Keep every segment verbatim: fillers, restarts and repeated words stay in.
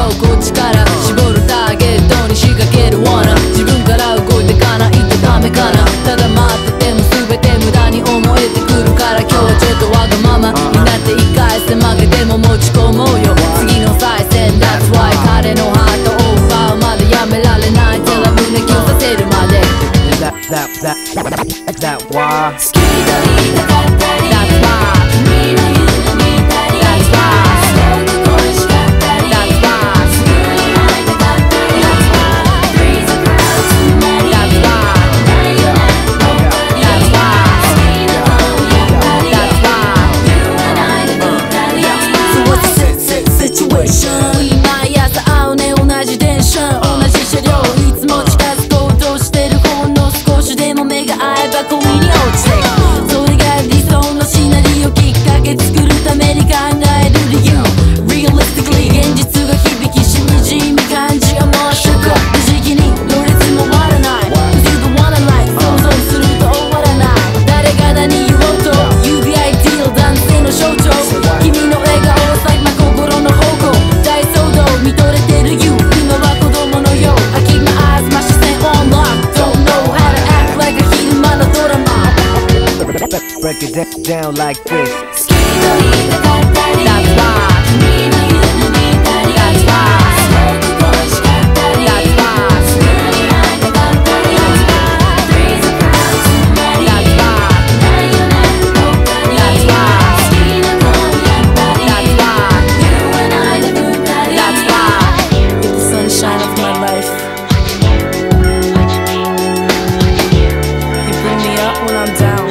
をこっちから絞るターゲットに仕掛ける罠。自分から動いてかないとダメかな。ただ待ってても全て無駄に思えてくるから、今日はちょっとわがままになっていっかい戦負けても持ち込もうよ次の再戦。 That's why 彼のハートを奪うまでやめられない。ただ胸キュンさせるまで That, that, that, that why 好きと言いたかったり That's why 君の夢見たり That's why すごく恋しかったり That's why すぐに会いたかったり That's why Breeze a crowd too many That's why ないよね他に That's why 好きなのやっぱり That's why 言わないで二人 So what's the situation 毎朝会うね同じ電車同じ車両いつも近づこうとしてるほんの少しでも目が合えば恋に落ちてくそれが理想のシナリオきっかけ作るために考える理由 Realistically 現実が響きしみじみ感じはもうショック無時期にろれつも終わらない Cause you the one I like 想像すると終わらない誰が何言おうと You the ideal 男性の象徴君の笑顔 Like my 心の方向大騒動見とれてる You 今は子供のよう I keep my eyes ま視線 on lock Don't know how to act like a昼間のドラマ Break it down like this 好きと言いたかったり That's why 君の夢見たり That's why すごく恋しかったり That's why すぐに会いたかったり That's why Breeze a crowd too many That's why ないよね他に That's why 好きな子やっぱり That's why 言わないで二人 That's why You're the sunshine of my life You bring me up when I'm down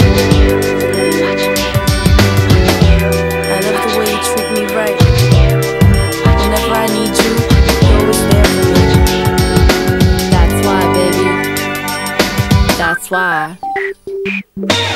I love the way you treat me right. Whenever I need you, you're always there for me. That's why, baby. That's why.